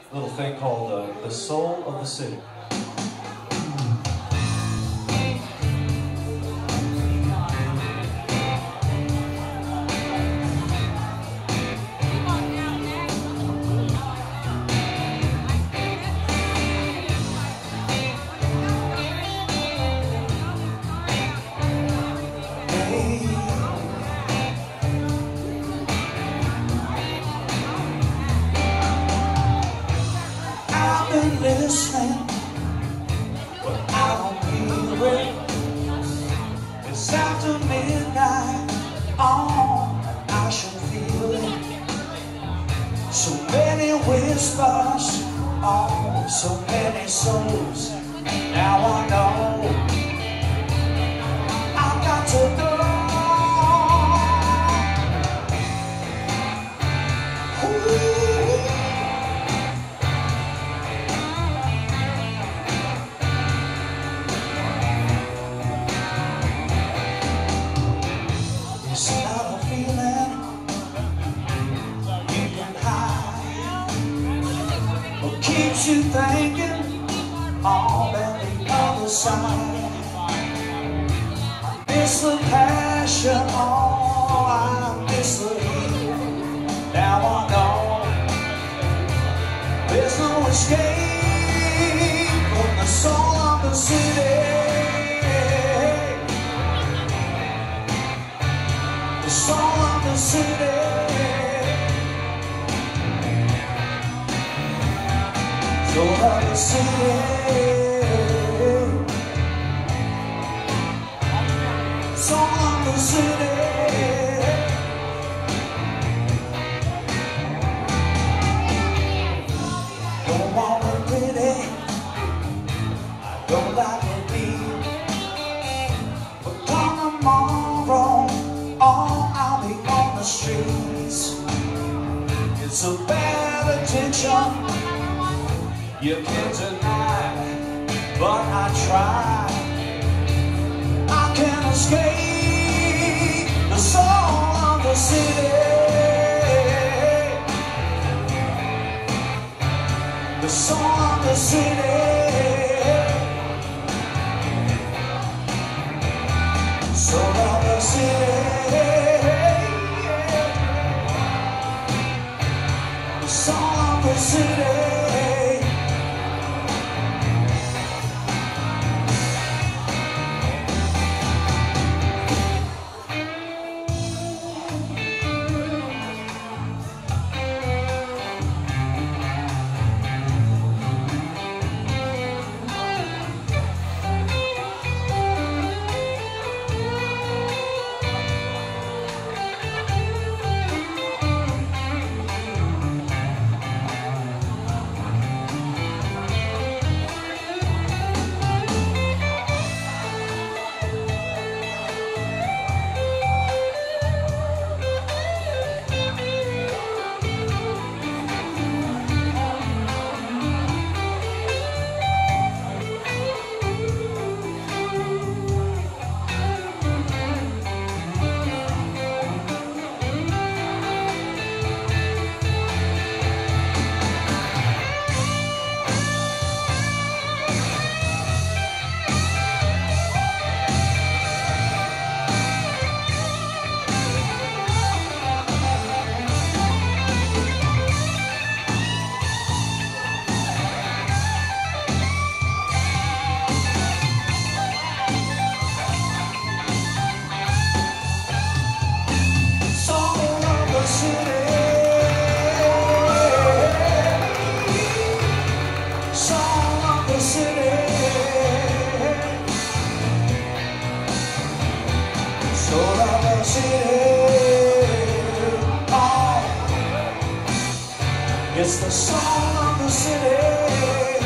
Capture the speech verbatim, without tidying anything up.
little thing called uh, the Soul of the City. Listening, but I don't feel it. It's after midnight, oh, I should feel it. So many whispers, oh, so many souls. Now I know I've got to go. Ooh. It's not a feeling you can hide, what keeps you thinking all at the other side. I miss the passion, oh, I miss the heat. Now I know there's no escape from the soul of the city. The soul of the city. Soul of the city. Soul of the city. Don't want it pretty, I don't like it deep, but come tomorrow, oh, I'll be on the streets. It's a bad attention you can't deny, but I try. I can't escape the soul of the city. The soul of the city. Soul of the city. The soul of the city. Soul of the city, oh, it's the soul of the city.